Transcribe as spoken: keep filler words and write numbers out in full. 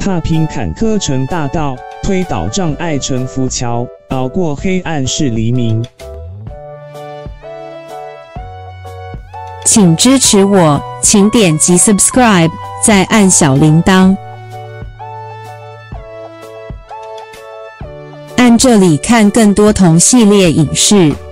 踏平坎坷成大道，推倒障碍成浮桥，熬过黑暗是黎明。 请支持我，请点击 subscribe， 再按小铃铛。按这里看更多同系列影视。